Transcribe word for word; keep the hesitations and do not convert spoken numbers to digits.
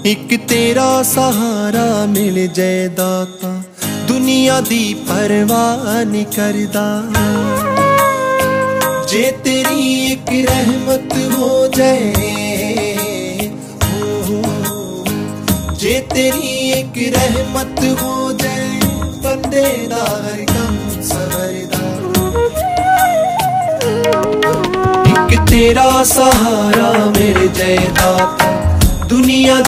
एक तेरा सहारा मिल जाए दाता, दुनिया दी परवाह नहीं करदा। जे तेरी एक रहमत हो जाए, जे तेरी एक रहमत हो जाए, बंदे दा हर कम सवरदा। एक तेरा सहारा मिल जाए दाता, दुनिया